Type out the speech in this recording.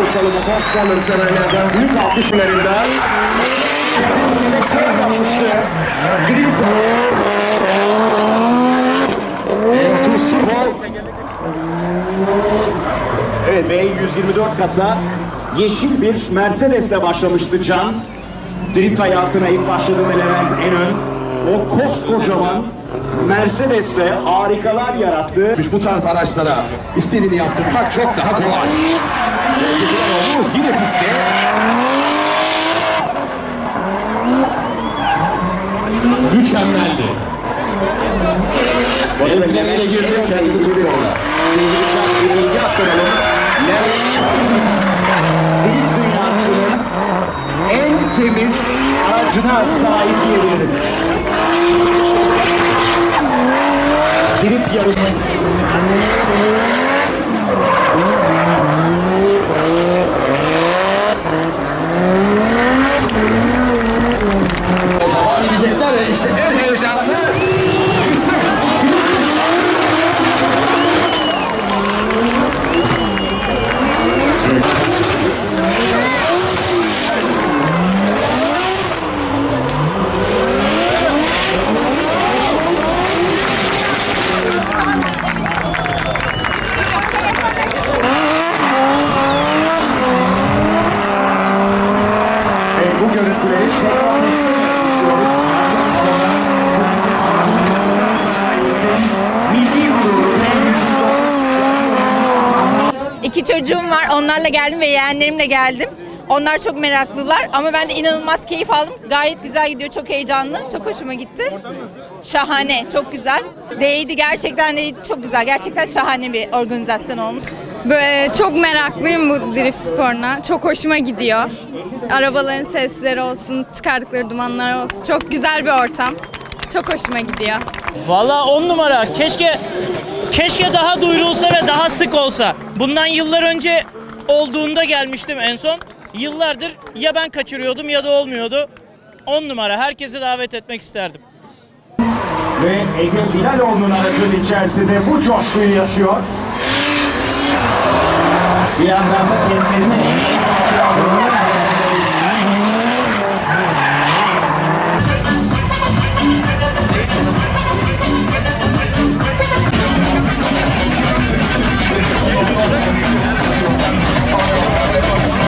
bakalım motorsporları severlerden büyük alkışlarından. Selektör yapmıştı. Evet, V124 kasa yeşil bir Mercedes'le başlamıştı Can. Drift hayatına ilk başladığında Levent Enön o koskocaman Mercedes'le harikalar yarattı. Bu tarz araçlara istediğini yaptırmak çok daha kolay. Yine pistte. Mükemmeldi. Elfleriyle girdi, kendini kuruyorlar. Sevgili Can, bir bilgi aktaralım. Drift dünyasının en temiz aracına sahip diyebiliriz. Drift yarışı. Devam edecekler ya, işte en heyecanlı. Bu görüntüleri tekrar istiyoruz. Milli gururu İki çocuğum var. Onlarla geldim ve yeğenlerimle geldim. Onlar çok meraklılar ama ben de inanılmaz keyif aldım. Gayet güzel gidiyor, çok heyecanlı, çok hoşuma gitti. Şahane, çok güzel. Değdi, gerçekten değdi, çok güzel. Gerçekten şahane bir organizasyon olmuş. Böyle çok meraklıyım bu drift sporuna. Çok hoşuma gidiyor. Arabaların sesleri olsun, çıkardıkları dumanlar olsun. Çok güzel bir ortam. Çok hoşuma gidiyor. Vallahi 10 numara. Keşke daha duyurulsa ve daha sık olsa. Bundan yıllar önce olduğunda gelmiştim en son. Yıllardır ya ben kaçırıyordum ya da olmuyordu. 10 numara. Herkesi davet etmek isterdim. ve Ege Bilaloğlu'nun aracının içerisinde bu coşkuyu yaşıyor. Bir yandan da kendilerini